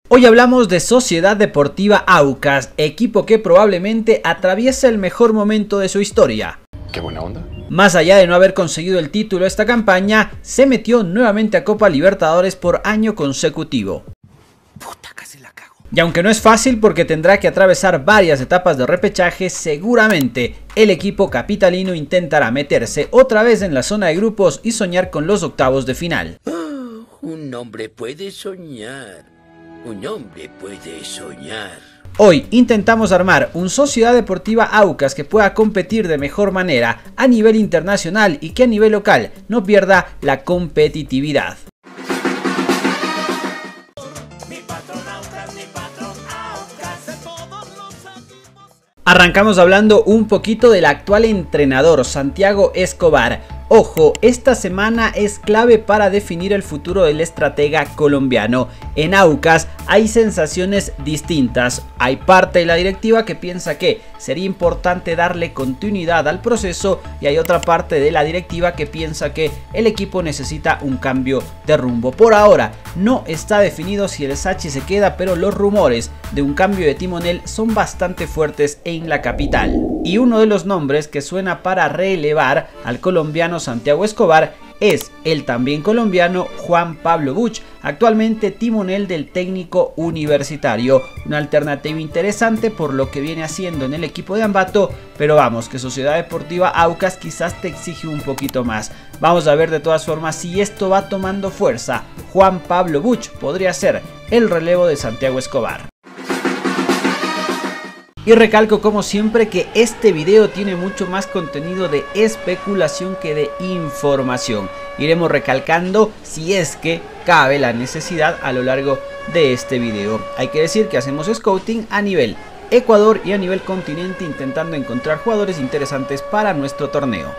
Hoy hablamos de Sociedad Deportiva Aucas, equipo que probablemente atraviesa el mejor momento de su historia. ¡Qué buena onda! Más allá de no haber conseguido el título esta campaña, se metió nuevamente a Copa Libertadores por año consecutivo. Puta, casi la cago. Y aunque no es fácil porque tendrá que atravesar varias etapas de repechaje, seguramente el equipo capitalino intentará meterse otra vez en la zona de grupos y soñar con los octavos de final. Un hombre puede soñar. Un hombre puede soñar. Hoy intentamos armar un Sociedad Deportiva Aucas que pueda competir de mejor manera a nivel internacional y que a nivel local no pierda la competitividad. Arrancamos hablando un poquito del actual entrenador Santiago Escobar. Ojo, esta semana es clave para definir el futuro del estratega colombiano. En Aucas hay sensaciones distintas. Hay parte de la directiva que piensa que sería importante darle continuidad al proceso y hay otra parte de la directiva que piensa que el equipo necesita un cambio de rumbo. Por ahora no está definido si el Sachi se queda, pero los rumores de un cambio de timonel son bastante fuertes en la capital. Y uno de los nombres que suena para relevar al colombiano Santiago Escobar es el también colombiano Juan Pablo Buch, actualmente timonel del Técnico Universitario. Una alternativa interesante por lo que viene haciendo en el equipo de Ambato, pero vamos, que Sociedad Deportiva Aucas quizás te exige un poquito más. Vamos a ver de todas formas si esto va tomando fuerza. Juan Pablo Buch podría ser el relevo de Santiago Escobar. Y recalco como siempre que este video tiene mucho más contenido de especulación que de información. Iremos recalcando si es que cabe la necesidad a lo largo de este video. Hay que decir que hacemos scouting a nivel Ecuador y a nivel continente intentando encontrar jugadores interesantes para nuestro torneo.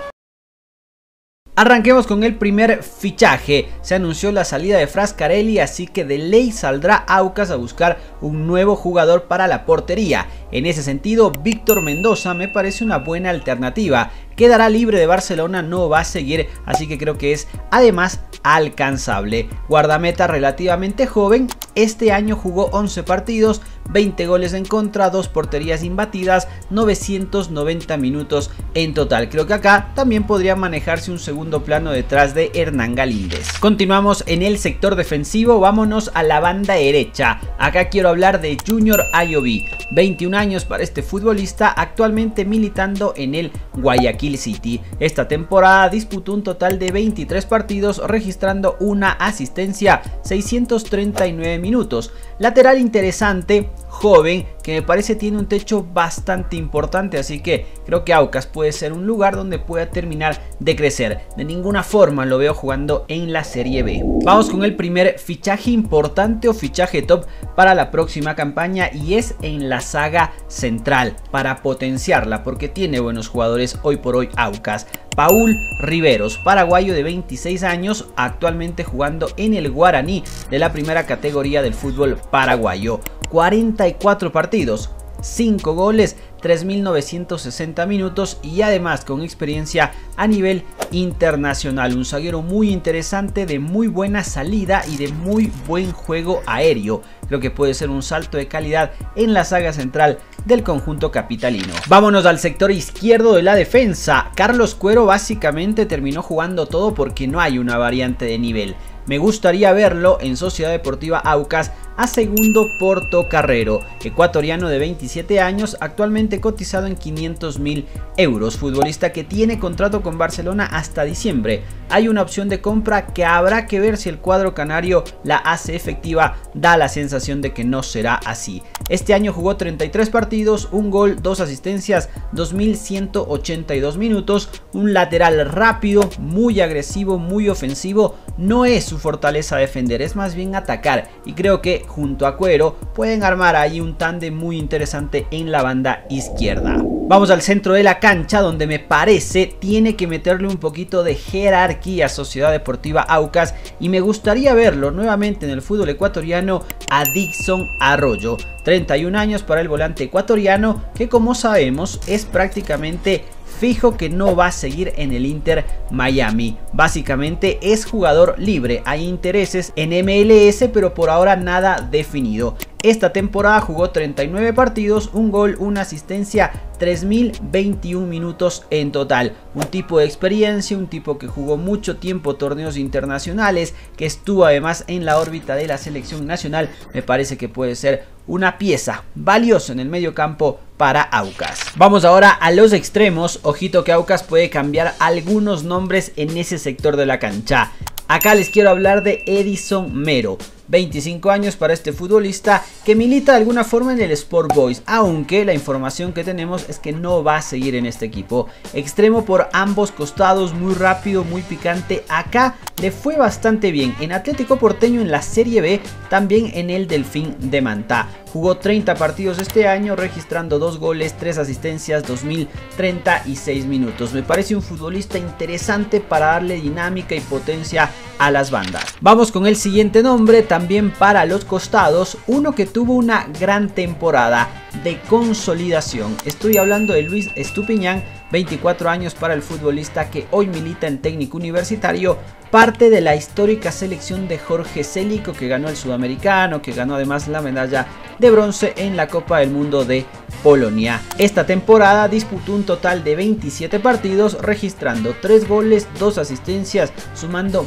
Arranquemos con el primer fichaje. Se anunció la salida de Frascarelli, así que de ley saldrá Aucas a buscar un nuevo jugador para la portería. En ese sentido, Víctor Mendoza me parece una buena alternativa. Quedará libre de Barcelona, no va a seguir, así que creo que es además alcanzable. Guardameta relativamente joven, este año jugó 11 partidos, 20 goles en contra, 2 porterías imbatidas, 990 minutos en total. Creo que acá también podría manejarse un segundo plano detrás de Hernán Galíndez. Continuamos en el sector defensivo, vámonos a la banda derecha. Acá quiero hablar de Junior Ayoví, 21 años para este futbolista, actualmente militando en el Guayaquil City. Esta temporada disputó un total de 23 partidos, registrando una asistencia, 639 minutos. Lateral interesante, joven, que me parece tiene un techo bastante importante, así que creo que Aucas puede ser un lugar donde pueda terminar de crecer. De ninguna forma lo veo jugando en la Serie B. Vamos con el primer fichaje importante o fichaje top para la próxima campaña y es en la saga central para potenciarla porque tiene buenos jugadores hoy por hoy Aucas. Paul Riveros, paraguayo de 26 años, actualmente jugando en el Guaraní de la primera categoría del fútbol paraguayo. 44 partidos, 5 goles, 3.960 minutos y además con experiencia a nivel internacional. Un zaguero muy interesante, de muy buena salida y de muy buen juego aéreo. Creo que puede ser un salto de calidad en la saga central del conjunto capitalino. Vámonos al sector izquierdo de la defensa. Carlos Cuero básicamente terminó jugando todo porque no hay una variante de nivel. Me gustaría verlo en Sociedad Deportiva Aucas a segundo portocarrero, ecuatoriano de 27 años, actualmente cotizado en 500.000 euros, futbolista que tiene contrato con Barcelona hasta diciembre. Hay una opción de compra que habrá que ver si el cuadro canario la hace efectiva, da la sensación de que no será así. Este año jugó 33 partidos, un gol, 2 asistencias, 2.182 minutos, un lateral rápido, muy agresivo, muy ofensivo. No es su fortaleza defender, es más bien atacar, y creo que junto a Cuero pueden armar ahí un tándem muy interesante en la banda izquierda. Vamos al centro de la cancha, donde me parece tiene que meterle un poquito de jerarquía a Sociedad Deportiva Aucas, y me gustaría verlo nuevamente en el fútbol ecuatoriano a Dixon Arroyo. 31 años para el volante ecuatoriano, que como sabemos es prácticamente fijo que no va a seguir en el Inter Miami. Básicamente es jugador libre, hay intereses en MLS, pero por ahora nada definido. Esta temporada jugó 39 partidos, un gol, una asistencia, 3021 minutos en total. Un tipo de experiencia, un tipo que jugó mucho tiempo torneos internacionales, que estuvo además en la órbita de la selección nacional. Me parece que puede ser una pieza valiosa en el medio campo para Aucas. Vamos ahora a los extremos. Ojito que Aucas puede cambiar algunos nombres en ese sector de la cancha. Acá les quiero hablar de Edison Mero. 25 años para este futbolista que milita de alguna forma en el Sport Boys, aunque la información que tenemos es que no va a seguir en este equipo. Extremo por ambos costados, muy rápido, muy picante. Acá le fue bastante bien en Atlético Porteño, en la Serie B, también en el Delfín de Mantá. Jugó 30 partidos este año, registrando 2 goles, 3 asistencias, 2036 minutos. Me parece un futbolista interesante para darle dinámica y potencia a las bandas. Vamos con el siguiente nombre, también para los costados, uno que tuvo una gran temporada de consolidación. Estoy hablando de Luis Estupiñán, 24 años para el futbolista que hoy milita en Técnico Universitario, parte de la histórica selección de Jorge Célico, que ganó el Sudamericano, que ganó además la medalla de bronce en la Copa del Mundo de Polonia. Esta temporada disputó un total de 27 partidos, registrando 3 goles, 2 asistencias, sumando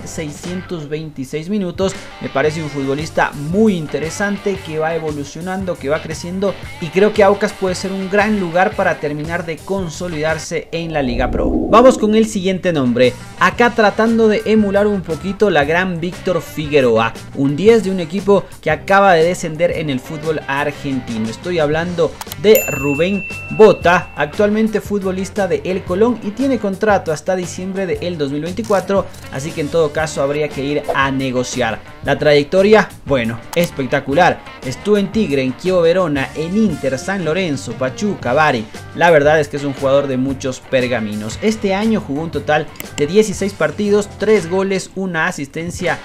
1626 minutos. Me parece un futbolista muy interesante, que va evolucionando, que va creciendo, y creo que Aucas puede ser un gran lugar para terminar de consolidarse en la Liga Pro. Vamos con el siguiente nombre, acá tratando de emular un poquito la gran Víctor Figueroa, un 10 de un equipo que acaba de descender en el fútbol argentino. Estoy hablando de Rubén Bota, actualmente futbolista de El Colón y tiene contrato hasta diciembre del 2024, así que en todo caso habría que ir a negociar. La trayectoria, bueno, espectacular. Estuvo en Tigre, en Chievo Verona, en Inter, San Lorenzo, Pachuca, Bari. La verdad es que es un jugador de muchos pergaminos. Este año jugó un total de 16 partidos, 3 goles, 1 asistencia,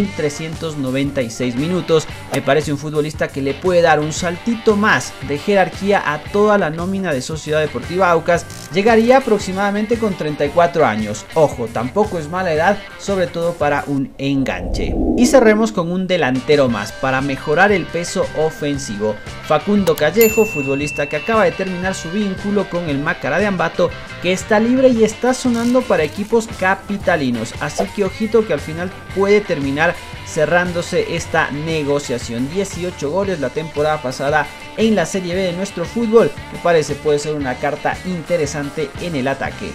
1396 minutos. Me parece un futbolista que le puede dar un saltito más de jerarquía a toda la nómina de Sociedad Deportiva Aucas. Llegaría aproximadamente con 34 años. Ojo, tampoco es mala edad, sobre todo para un enganche. Y cerremos con un delantero más para mejorar el peso ofensivo. Facundo Callejo, futbolista que acaba de terminar su vínculo con el Macará de Ambato, que está libre y está sonando para equipos capitalinos. Así que ojito que al final puede terminar cerrándose esta negociación. 18 goles la temporada pasada en la Serie B de nuestro fútbol. Me parece puede ser una carta interesante en el ataque.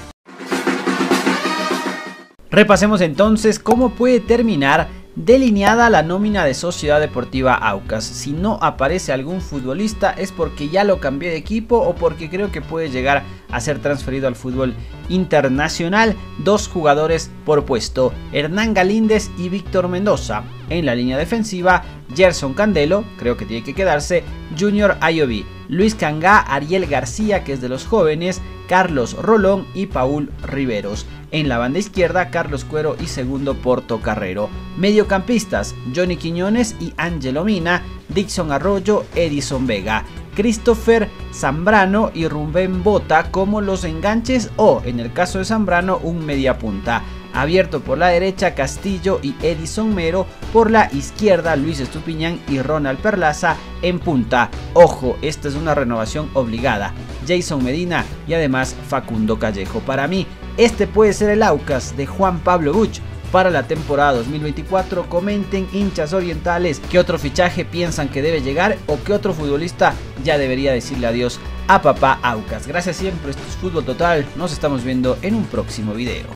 Repasemos entonces cómo puede terminar delineada la nómina de Sociedad Deportiva Aucas. Si no aparece algún futbolista es porque ya lo cambié de equipo o porque creo que puede llegar a ser transferido al fútbol internacional. 2 jugadores por puesto, Hernán Galíndez y Víctor Mendoza. En la línea defensiva, Gerson Candelo, creo que tiene que quedarse, Junior Ayoví, Luis Cangá, Ariel García, que es de los jóvenes, Carlos Rolón y Paul Riveros. En la banda izquierda, Carlos Cuero y Segundo Portocarrero. Mediocampistas, Johnny Quiñones y Ángelo Mina, Dixon Arroyo, Edison Vega, Christopher Zambrano y Rubén Bota como los enganches, o en el caso de Zambrano un mediapunta. Abierto por la derecha, Castillo y Edison Mero, por la izquierda Luis Estupiñán y Ronald Perlaza en punta. Ojo, esta es una renovación obligada, Jason Medina y además Facundo Callejo. Para mí este puede ser el Aucas de Juan Pablo Buch para la temporada 2024. Comenten, hinchas orientales, qué otro fichaje piensan que debe llegar o qué otro futbolista ya debería decirle adiós a papá Aucas. Gracias siempre, esto es Fútbol Total, nos estamos viendo en un próximo video.